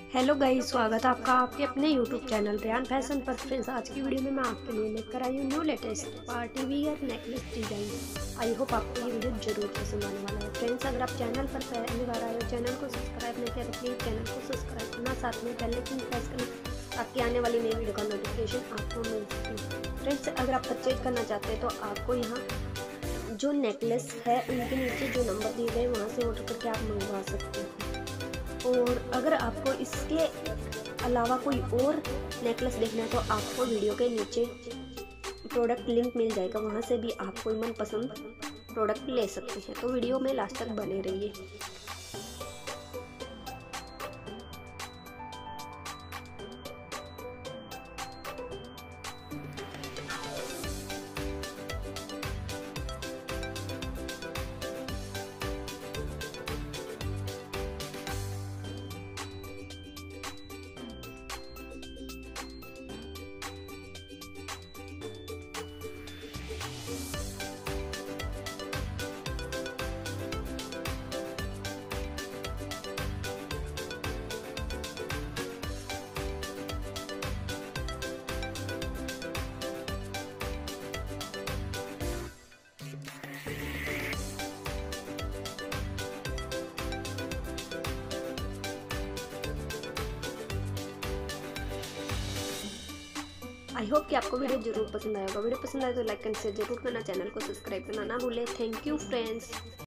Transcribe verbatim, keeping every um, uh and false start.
Hello guys, स्वागत है आपका आपके अपने यूट्यूब चैनल रेयान फैशन पर। फ्रेंड्स, आज की वीडियो में मैं आपके लिए लेकर आई हूँ new latest party wear necklace design. I hope आपको ये वीडियो जरूर पसंद आने वाला है। फ्रेंड्स, अगर आप चैनल पर पहली बार आए हो, चैनल को सब्सक्राइब नहीं किया तो प्लीज़ चैनल को सब्सक्राइब करना, साथ में बेल आइकन प्रेस करना ताकि आने वाली नई वीडियो का नोटिफिकेशन आपको मिल सके। फ्रेंड्स, अगर आप परचेज करना चाहते हैं तो आपको यहाँ जो नेकलेस है उनके नीचे जो नंबर दिए गए वहाँ से ऑर्डर करके आप मंगवा सकते हैं। और अगर आपको इसके अलावा कोई और नेकलेस देखना है तो आपको वीडियो के नीचे प्रोडक्ट लिंक मिल जाएगा, वहाँ से भी आप कोई मनपसंद प्रोडक्ट ले सकते हैं। तो वीडियो में लास्ट तक बने रहिए। आई होप कि आपको वीडियो जरूर पसंद आएगा। वीडियो पसंद आए तो लाइक एंड शेयर जरूर करना, चैनल को सब्सक्राइब करना ना भूलें। Thank you friends.